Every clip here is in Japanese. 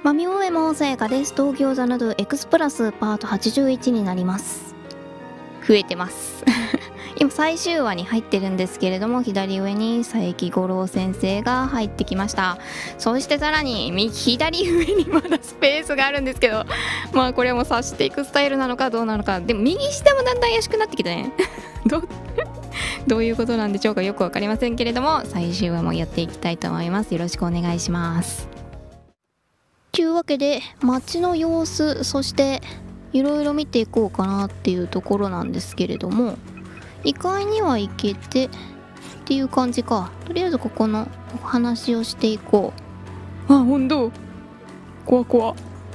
まみもめもさやかです。東京ザナドゥエクスプラスパート81になります。増えてます今最終話に入ってるんですけれども、左上に佐伯五郎先生が入ってきました。そしてさらに左上にまだスペースがあるんですけど、まあこれも察していくスタイルなのかどうなのか。でも右下もだんだん怪しくなってきたねどういうことなんでしょうか、よくわかりませんけれども、最終話もやっていきたいと思います。よろしくお願いします。というわけで街の様子、そしていろいろ見ていこうかなっていうところなんですけれども、2階には行けてっていう感じか。とりあえずここのお話をしていこう。あ、ほんと怖怖。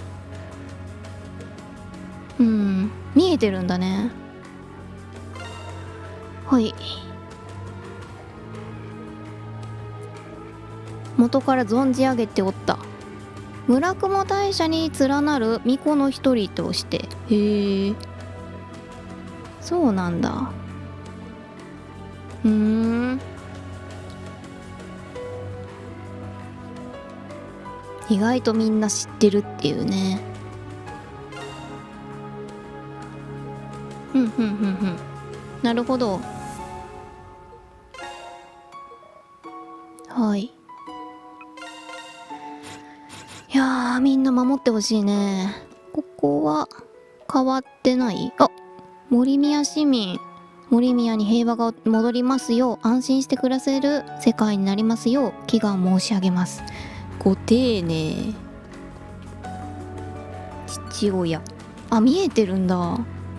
見えてるんだね。はい、元から存じ上げておった。村雲大社に連なる巫女の一人として。へえ、そうなんだ。意外とみんな知ってるっていうね。なるほど。はい。いやー、みんな守ってほしいね。ここは変わってない。あ、森宮市民。森宮に平和が戻りますよう、安心して暮らせる世界になりますよう祈願申し上げます。ご丁寧。父親。あ、見えてるんだ。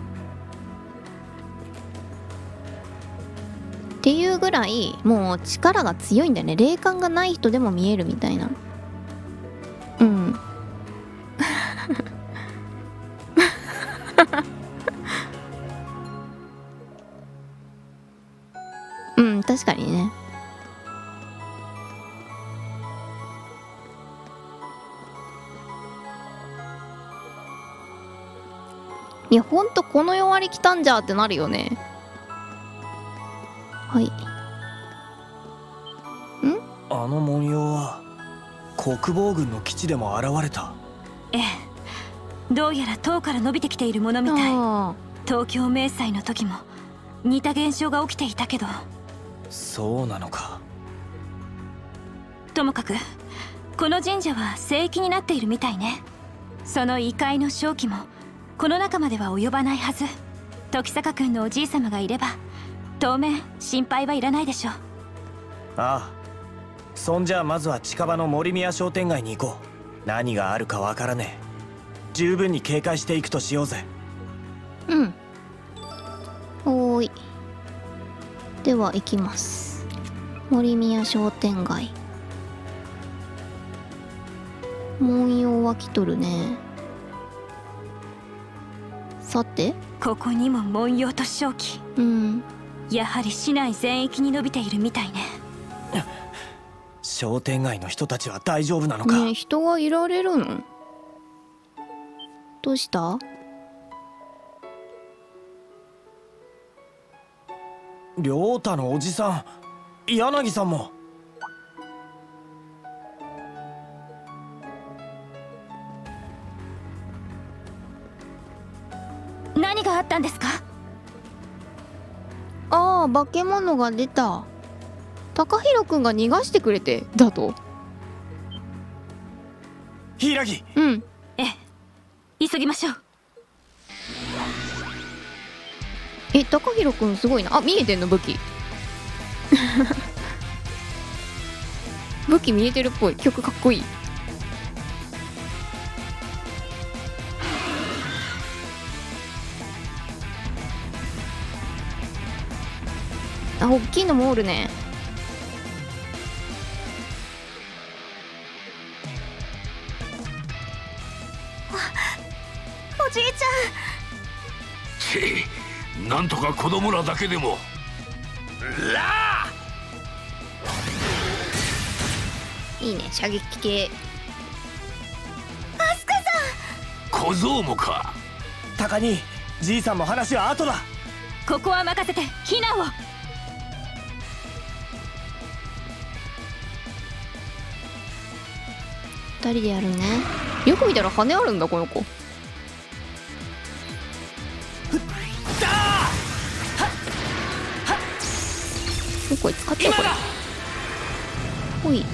っていうぐらいもう力が強いんだよね。霊感がない人でも見えるみたいな。確かにね。いや、ほんとこの弱り来たんじゃってなるよね。はい。 あの文様は国防軍の基地でも現れた。 ええ、どうやら塔から伸びてきているものみたい。東京明祭の時も似た現象が起きていたけど。 そうなのか。 ともかくこの神社は聖域になっているみたいね。その異界の正気もこの中までは及ばないはず。時坂君のおじい様がいれば当面心配はいらないでしょう。 ああ、そんじゃまずは近場の森宮商店街に行こう。何があるかわからねえ。十分に警戒していくとしようぜ。 おーい。では行きます。森宮商店街。文様は来とるね。さて、 ここにも文様と正気。やはり市内全域に伸びているみたいね。 商店街の人たちは大丈夫なのか。 ねえ、人がいられるの？どうした？ 亮太のおじさん、柳さんも。 何があったんですか？ ああ、化け物が出た。高弘くんが逃がしてくれてだと。 柊。 ええ、急ぎましょう。 高弘くんすごいな。あ、見えてんの武器武器見えてるっぽい。曲かっこいい。あ、大きいのもおるね。 おじいちゃん。なんとか子供らだけでも。 いいね、射撃系。 アスカさん。小僧もか。 高兄、じいさんも話は後だ。 ここは任せて避難を。 人でやるね。よく見たら羽あるんだこの子。これ使ったこれ。ほい。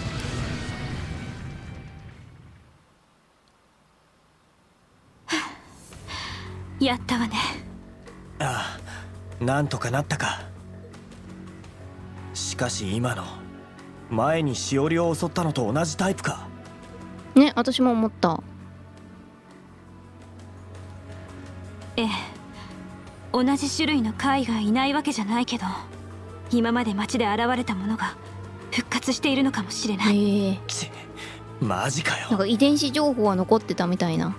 やったわね。 ああ、なんとかなったか。しかし今の前にしおりを襲ったのと同じタイプか。 ね、私も思った。 ええ、同じ種類の怪がいないわけじゃないけど、今まで町で現れたものが復活しているのかもしれない。 へえ。 マジかよ。 なんか遺伝子情報は残ってたみたいな。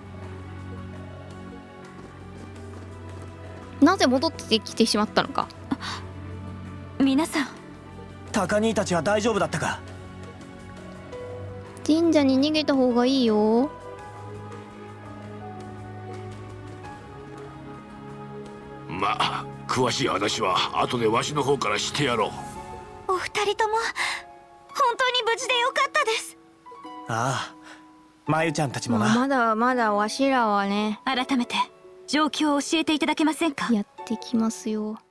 なぜ戻ってきてしまったのか。 皆さん、 高兄たちは大丈夫だったか。 神社に逃げた方がいいよ。 まあ詳しい話は後でわしの方からしてやろう。 お二人とも本当に無事でよかったです。 ああ、まゆちゃんたちもな。 まだまだわしらはね、 改めて状況を教えていただけませんか。 やってきますよ。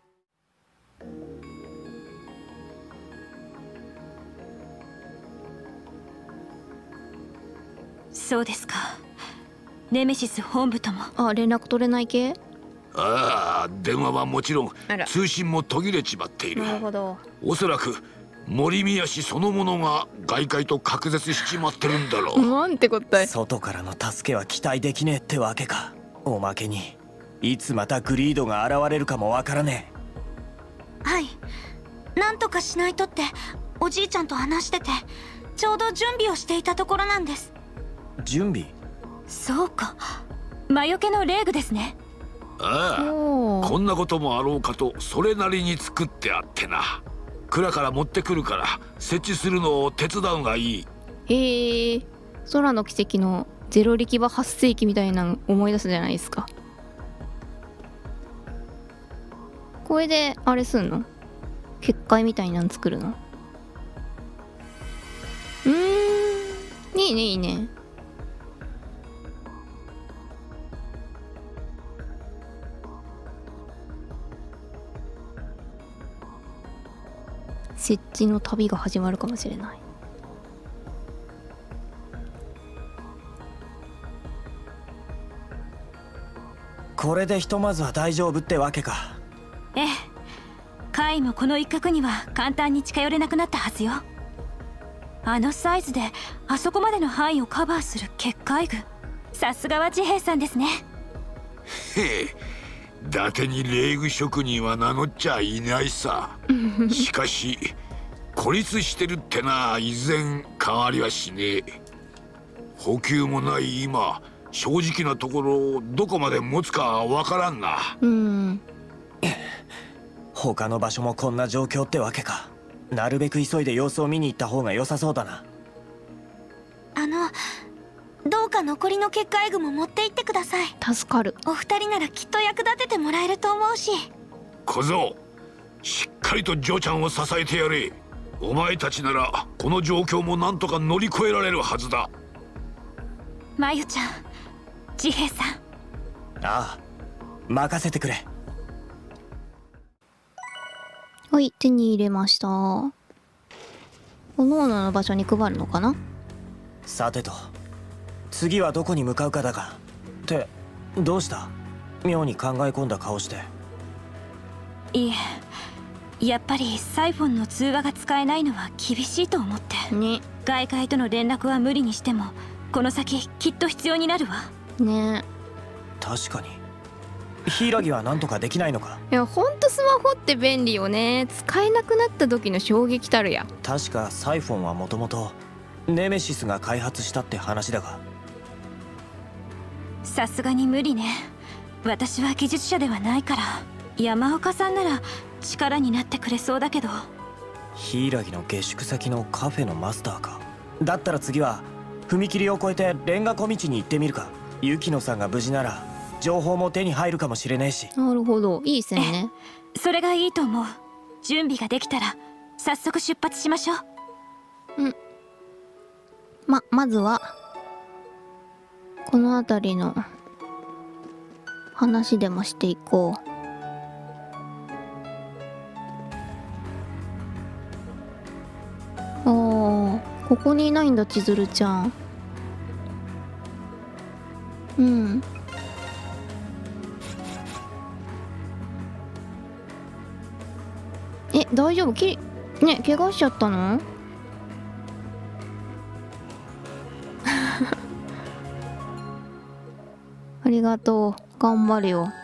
そうですか。ネメシス本部とも。 あ、連絡取れない系。 ああ、電話はもちろんあら、 通信も途切れちまっている。 なるほど。 おそらく森宮氏そのものが外界と隔絶しちまってるんだろう。 なんてこったい。 外からの助けは期待できねえってわけか。おまけにいつまたグリードが現れるかもわからねはい、なんとかしないとっておじいちゃんと話してて、ちょうど準備をしていたところなんです。 え。準備。 そうか、魔除けの霊具ですね。 ああ、 おー。 こんなこともあろうかとそれなりに作ってあってな。蔵から持ってくるから設置するのを手伝うがいい。 へえ。空の奇跡のゼロ力場発生器みたいなの思い出すじゃないですか。これであれすんの？結界みたいなの作るの？いいねいいね。設置の旅が始まるかもしれない。 これでひとまずは大丈夫ってわけか。 ええ、カイもこの一角には簡単に近寄れなくなったはずよ。あのサイズであそこまでの範囲をカバーする結界具、さすがは治兵衛さんですね。 へえ、伊達に霊具職人は名乗っちゃいないさ。しかし孤立してるってな、依然変わりはしねえ。補給もない今、正直なところどこまで持つかわからんな。 他の場所もこんな状況ってわけか。なるべく急いで様子を見に行った方が良さそうだな。 どうか残りの結界具も持って行ってください。 助かる。 お二人ならきっと役立ててもらえると思うし。 小僧、しっかりと嬢ちゃんを支えてやれ。お前たちならこの状況もなんとか乗り越えられるはずだ。 まゆちゃん、治兵衛さん。 ああ、任せてくれ。 はい、手に入れました。おのおのの場所に配るのかな。 さてと、次はどこに向かうかだが。ってどうした？妙に考え込んだ顔して。 いえ、やっぱりサイフォンの通話が使えないのは厳しいと思ってね。 外界との連絡は無理にしてもこの先きっと必要になるわ。 ね。 確かに。柊は何とかできないのか。 いや、ほんとスマホって便利よね。使えなくなった時の衝撃たるや。 確かサイフォンはもともとネメシスが開発したって話だが。 さすがに無理ね。私は技術者ではないから。山岡さんなら力になってくれそうだけど。 柊の下宿先のカフェのマスターか。だったら次は踏切を越えてレンガ小道に行ってみるか。雪乃さんが無事なら情報も手に入るかもしれねえし。 なるほど、いい線ね。 それがいいと思う。準備ができたら早速出発しましょう。 まずはこの辺りの話でもしていこう。ここにいないんだ、千鶴ちゃん。うん。大丈夫？ね、怪我しちゃったの？ありがとう。頑張るよ。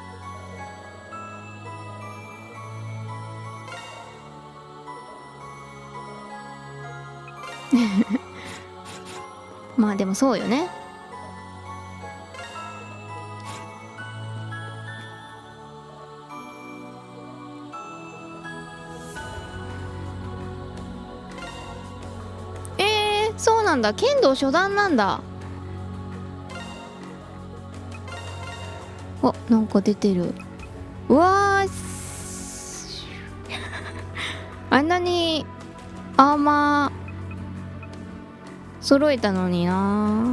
まあでもそうよね。そうなんだ。剣道初段なんだ。あ、なんか出てる。うわーあんなにアーマー揃えたのにな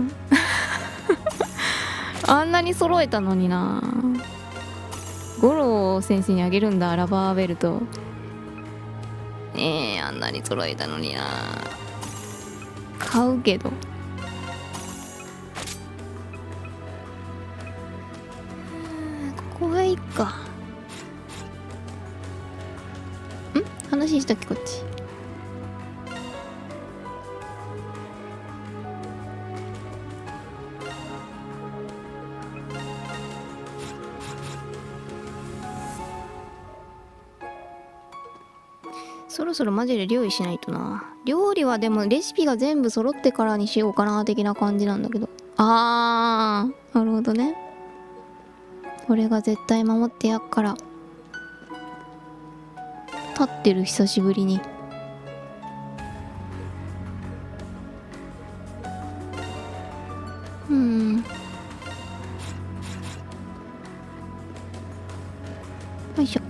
あんなに揃えたのにな。五郎先生にあげるんだ、ラバーベルト。あんなに揃えたのにな。買うけど。ここがいいか。話したっけ、こっち。そろそろマジで料理しないとな。料理はでもレシピが全部揃ってからにしようかな的な感じなんだけど。なるほどね。これが絶対守ってやっから。立ってる、久しぶりに。よいしょ。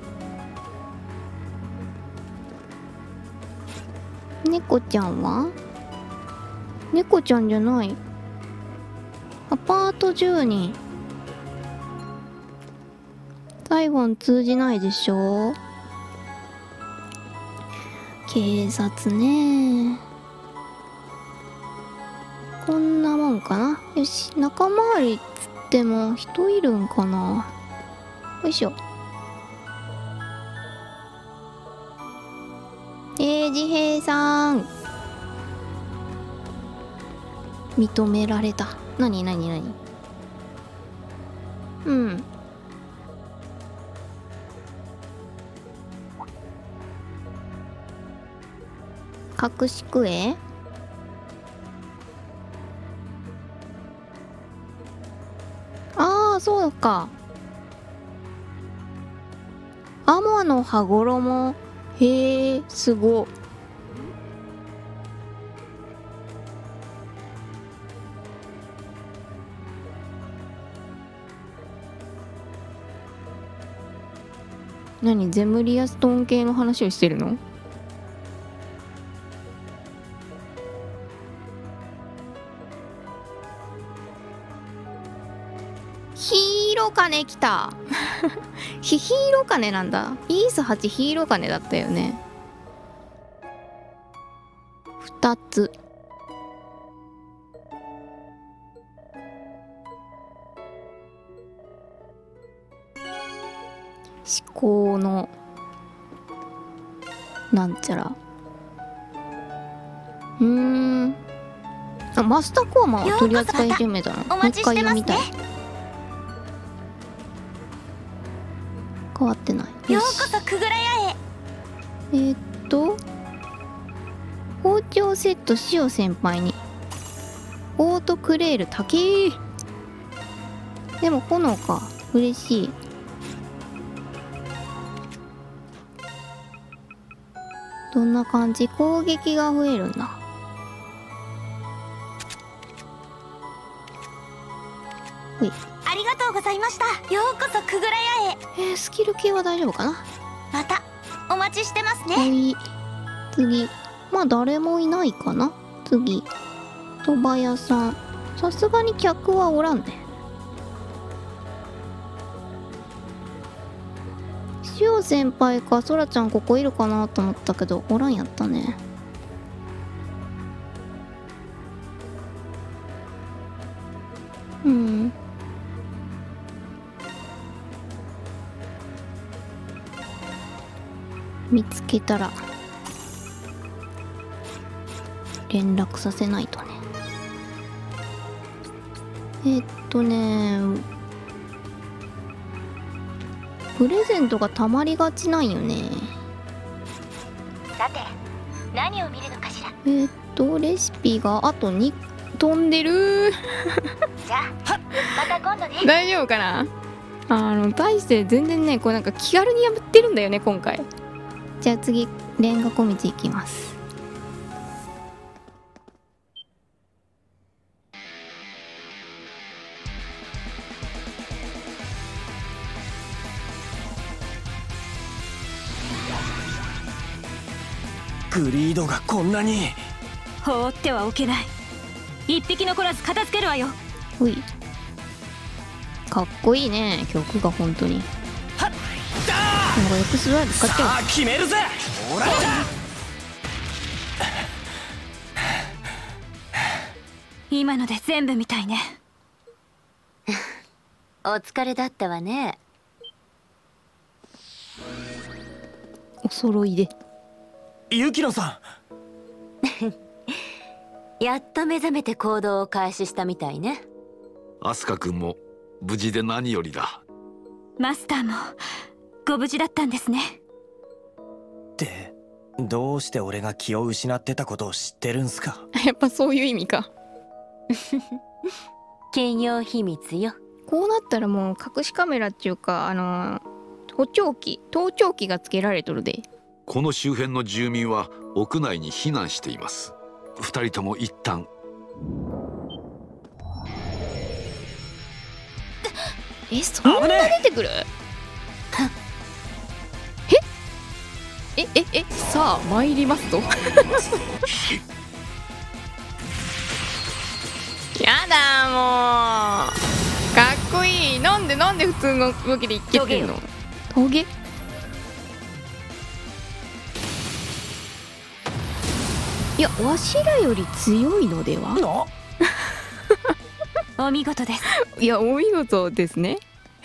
猫ちゃんは？猫ちゃんじゃない。アパート住人。最後に通じないでしょ。警察ね。こんなもんかな。よし、中回りっつっても人いるんかな。よいしょ。自閉さん。認められた。なにうん。隠しクエ？そうか。アマの羽衣。へえ、すご。何、ゼムリアストーン系の話をしてるの？ヒーローカネ来たヒーローカネなんだ。イース8ヒーローカネだったよね。2つ。思考のなんちゃら。マスターコアマンは取り扱い始めたの。もう一回読みたい。変わってない。 ようこそくぐら屋へ。包丁セットしお先輩に。オートクレール竹。でも炎か。嬉しい。どんな感じ？攻撃が増えるんだ。ほい。 ありがとうございました。ようこそくぐら屋へ。 スキル系は大丈夫かな。 またお待ちしてますね。 はい。次。まあ誰もいないかな。次。 蕎麦屋さん、さすがに客はおらんね。塩先輩かそらちゃんここいるかなと思ったけどおらんやったね。うん。見つけたら連絡させないとね。プレゼントがたまりがちなんよね。 さて何を見るのかしら。 レシピがあと2飛んでるじゃあまた今度ね。 大丈夫かな。大して全然ね、これなんか気軽に破ってるんだよね今回。じゃあ次レンガ小道行きます。 グリードがこんなに。 放ってはおけない。一匹残らず片付けるわよ。 ほい。かっこいいね曲が本当に。 はっだなんか XY 使っちゃう。 さあ決めるぜ。オラだ。 今ので全部みたいね。 お疲れだったわね。 お揃いで。 雪乃さんやっと目覚めて行動を開始したみたいね。 アスカ君も無事で何よりだ。 マスターもご無事だったんですね。 ってどうして俺が気を失ってたことを知ってるんすか。 やっぱそういう意味か。 企業秘密よ。 こうなったらもう隠しカメラっていうか盗聴器がつけられとるで。 この周辺の住民は屋内に避難しています。二人とも一旦。 そんな出てくる。さあ参りますと。やだもうかっこいい。なんで普通の動きでいけてんの。トゲ。いやわしらより強いのでは。 お見事です。 いやお見事ですね。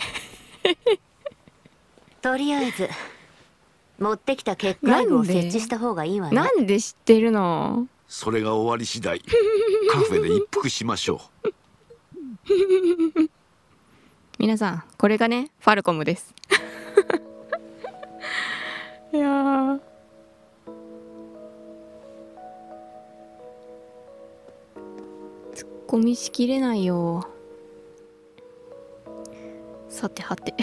とりあえず持ってきた結界具を設置した方がいいわね。 なんで知ってるの。 それが終わり次第カフェで一服しましょう。 皆さんこれがねファルコムです。いやーツッコミしきれないよ。さてはて。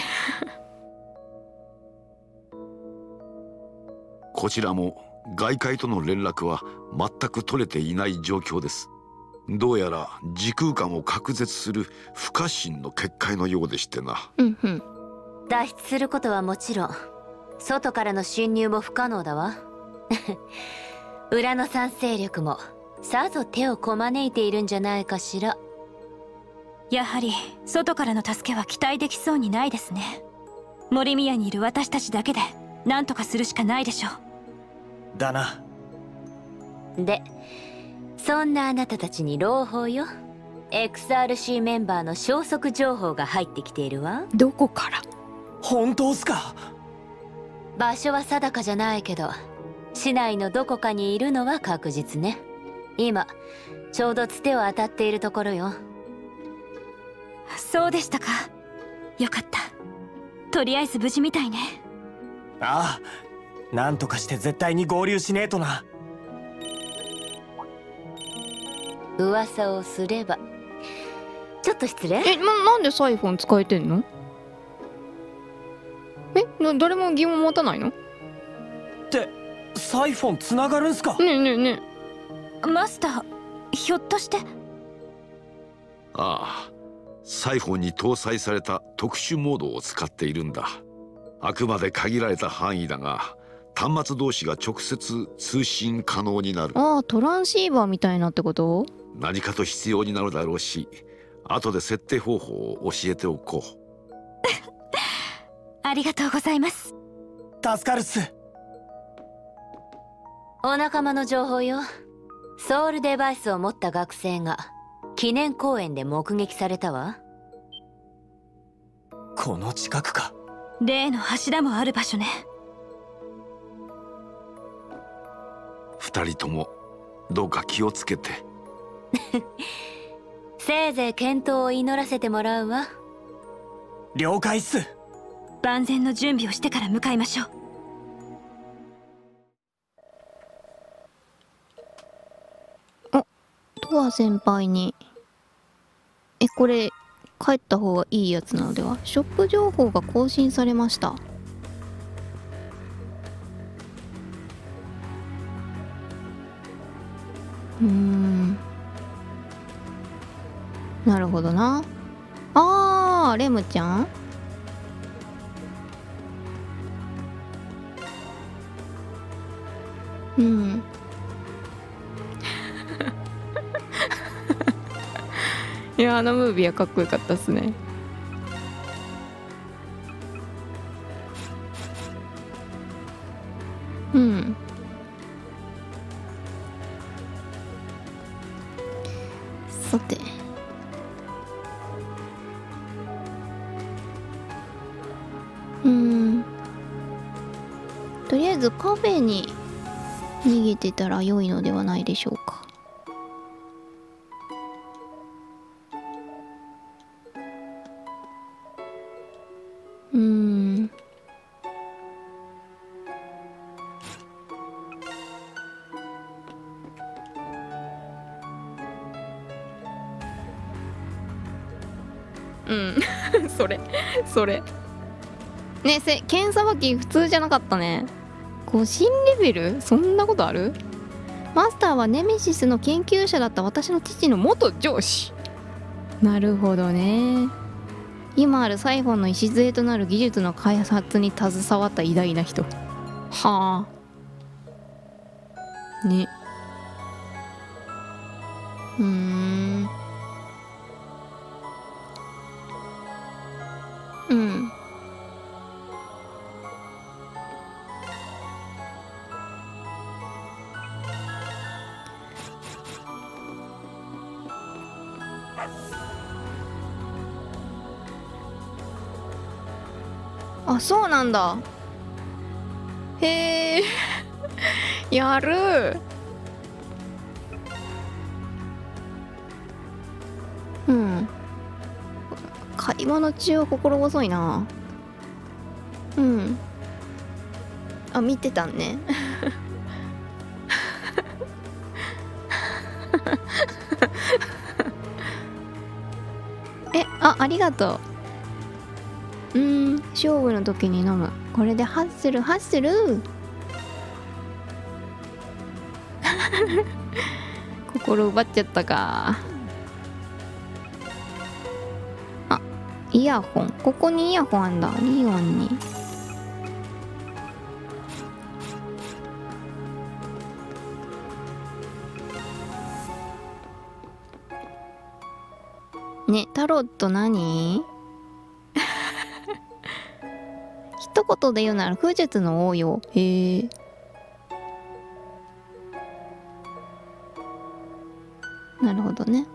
こちらも外界との連絡は全く取れていない状況です。どうやら時空間を隔絶する不可侵の結界のようでしてな。 脱出することはもちろん外からの侵入も不可能だわ。裏の参勢力もさぞ手をこまねいているんじゃないかしら。 やはり外からの助けは期待できそうにないですね。森宮にいる私たちだけで何とかするしかないでしょう。 だな。 でそんなあなたたちに朗報よ。 XRC メンバーの消息情報が入ってきているわ。 どこから。 本当っすか。 場所は定かじゃないけど市内のどこかにいるのは確実ね。今ちょうどつてを当たっているところよ。 そうでしたか。よかった。とりあえず無事みたいね。 ああ、なんとかして絶対に合流しねえとな。 噂をすれば。ちょっと失礼。 なんでサイフォン使えてんの。誰も疑問持たないの。 ってサイフォンつながるんすか。 ねえマスターひょっとして。 ああ、サイフォンに搭載された特殊モードを使っているんだ。あくまで限られた範囲だが端末同士が直接通信可能になる。 ああ、トランシーバーみたいなってこと？ 何かと必要になるだろうし、後で設定方法を教えておこう。 ありがとうございます。 助かるっす。 お仲間の情報よ。ソウルデバイスを持った学生が記念公園で目撃されたわ。 この近くか。 例の柱もある場所ね。 二人ともどうか気をつけて。 せいぜい健闘を祈らせてもらうわ。 了解っす。 万全の準備をしてから向かいましょう。 トア先輩にこれ帰った方がいいやつなのでは。ショップ情報が更新されました。なるほどな。あー、レムちゃん。いや、あのムービーはかっこよかったっすね。さて、とりあえずカフェに逃げてたら良いのではないでしょうか。それね。剣さばき普通じゃなかったね。5新レベル？そんなことある？マスターはネメシスの研究者だった私の父の元上司。なるほどね。今あるサイフォンの礎となる技術の開発に携わった偉大な人。はあね。あ、そうなんだ。へえ。やる。買い物中は心細いな。あ、見てたんね。ありがとう。勝負の時に飲む。これでハッスルハッスル。心奪っちゃったか。あ、イヤホン。ここにイヤホンあんだ。リオンに。ね、タロット何？一言で言うなら、空術の応用。へえ。なるほどね。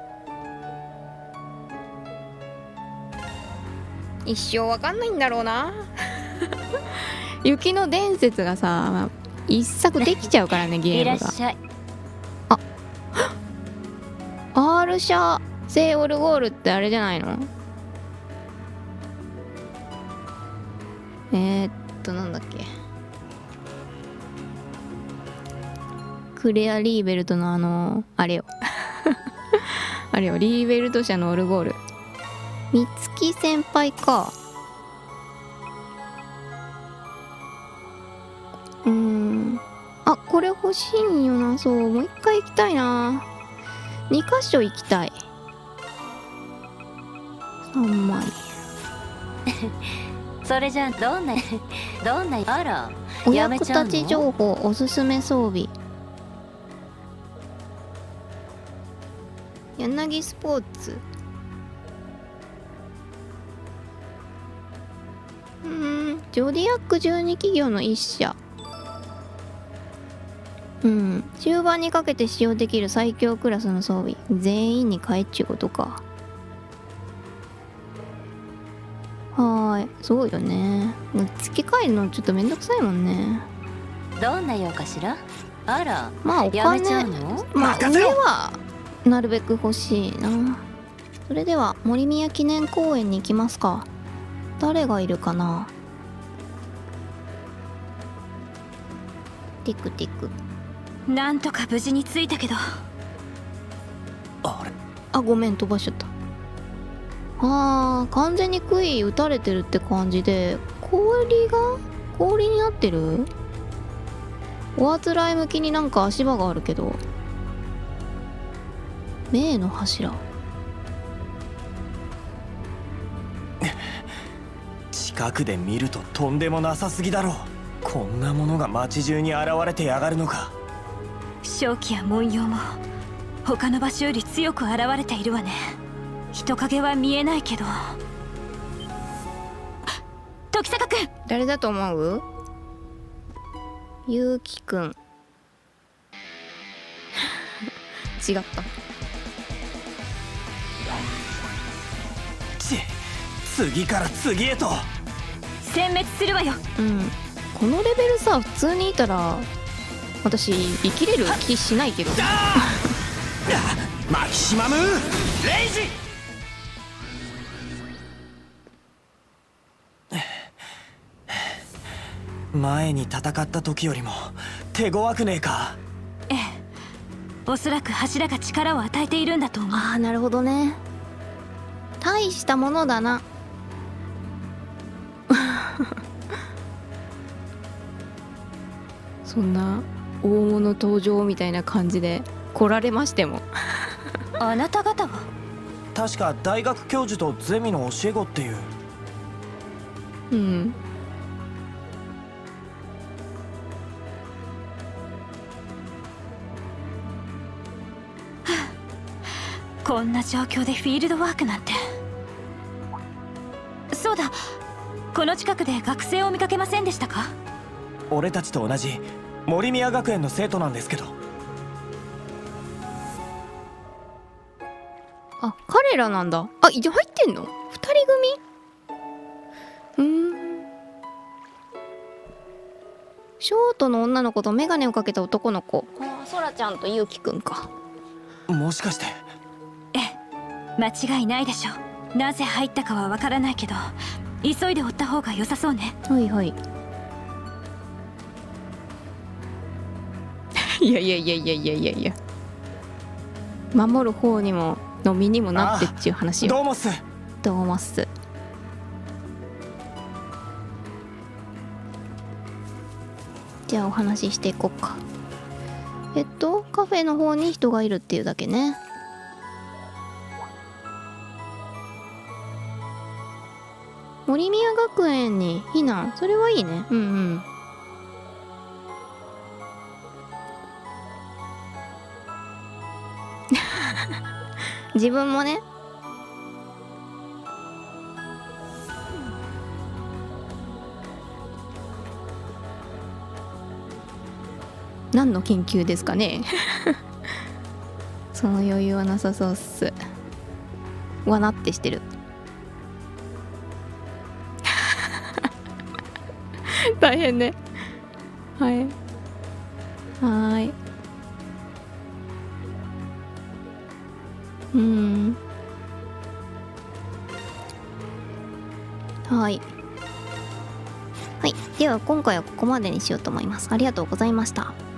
一生わかんないんだろうな。雪の伝説がさ、一作できちゃうからね、ゲームが。 いらっしゃい。 あ、R 社聖オルゴールってあれじゃないの？なんだっけ。クレア・リーベルトのあれよ。あれよ、リーベルト社のオルゴール。みつき先輩か。あ、これ欲しいんよな。そう、もう一回行きたいな。2箇所行きたい。3枚。 それじゃあどんなあら、 お役立ち情報おすすめ装備。柳スポーツ。ジョディアック12企業の一社。終盤にかけて使用できる最強クラスの装備。全員に買えっちゅうことか。そうよね。付け替えるのちょっとめんどくさいもんね。 どんな用かしら。あら、 まあおやめちゃ金、 うの？ 上はなるべく欲しいな。それでは森宮記念公園に行きますか。誰がいるかな。ティクティク。 なんとか無事に着いたけど。 あれ、 ごめん、飛ばしちゃった。完全に杭打たれてるって感じで、氷になってる。おあつらい向きになんか足場があるけど。明の柱。 近くで見るととんでもなさすぎだろう。こんなものが街中に現れてやがるのか。 正気や文様も他の場所より強く現れているわね。人影は見えないけど。時坂君、 誰だと思う？ゆうきくん。違った。 次から次へと殲滅するわよ。 このレベルさ、普通にいたら私生きれる気しないけど。 マキシマムレイジ。前に戦った時よりも手強くねえか。 ええ、おそらく柱が力を与えているんだと思う。 なるほどね。大したものだな。そんな大物登場みたいな感じで来られましても。 あなた方は確か大学教授とゼミの教え子っていう。 こんな状況でフィールドワークなんて。そうだ、この近くで学生を見かけませんでしたか？ 俺たちと同じ森宮学園の生徒なんですけど。 彼らなんだ。入ってんの？二人組？ショートの女の子とメガネをかけた男の子。ソラちゃんとユウキくんか。 もしかして。 間違いないでしょう。なぜ入ったかはわからないけど、急いで追った方が良さそうね。 はいはい。いや守る方にもの身にもなってっちゅう話よ。 どうもっす。 どうもっす。じゃあお話ししていこうか。カフェの方に人がいるっていうだけね。森宮学園に避難、それはいいね。自分もね。何の研究ですかね。その余裕はなさそうっす。わなってしてる。大変ね。はい。はい。では今回はここまでにしようと思います。ありがとうございました。